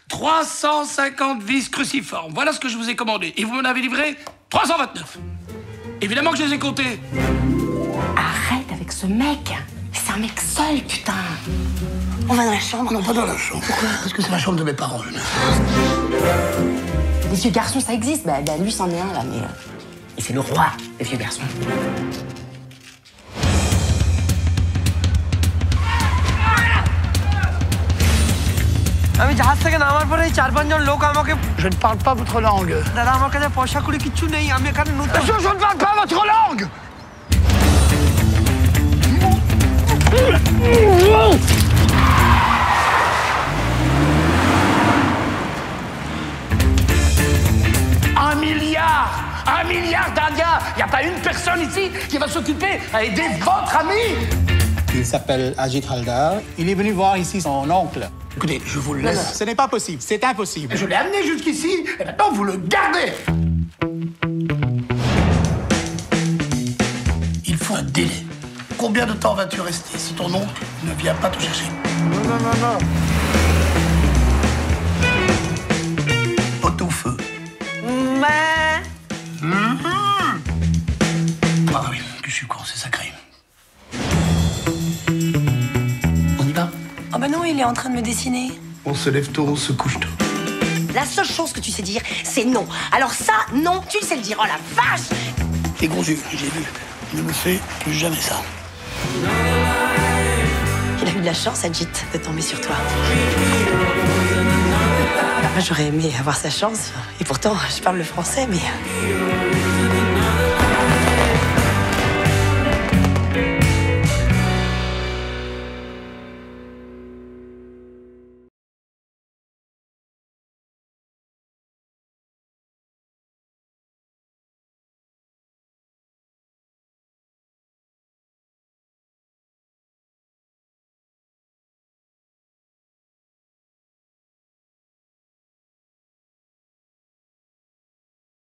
350 vis cruciformes. Voilà ce que je vous ai commandé. Et vous m'en avez livré 329. Évidemment que je les ai comptés. Arrête avec ce mec. C'est un mec seul, putain. On va dans la chambre. Non, pas dans la chambre. Pourquoi? Parce que c'est la chambre de mes parents. Les vieux garçons, ça existe. Bah lui, c'en est un, là, mais... Et c'est le roi des vieux garçons. Je ne parle pas votre langue. Je ne parle pas votre langue. Un milliard d'Indiens. Il n'y a pas une personne ici qui va s'occuper à aider votre ami. Il s'appelle Ajit Haldar. Il est venu voir ici son oncle. Écoutez, je vous le laisse. Non, ce n'est pas possible, c'est impossible. Je l'ai amené jusqu'ici et maintenant vous le gardez. Il faut un délai. Combien de temps vas-tu rester si ton oncle ne vient pas te chercher? Non. Pot au feu. Ah oui, que je suis con, c'est sacré. On y va? Oh bah non, il est en train de me dessiner. On se lève tôt, on se couche tôt. La seule chose que tu sais dire, c'est non. Alors ça, non, tu le sais le dire. Oh la vache! Les gros yeux, j'ai vu. Ne me fais plus jamais ça. Il a eu de la chance, Ajit, de tomber sur toi. Moi, j'aurais aimé avoir sa chance. Et pourtant, je parle le français, mais...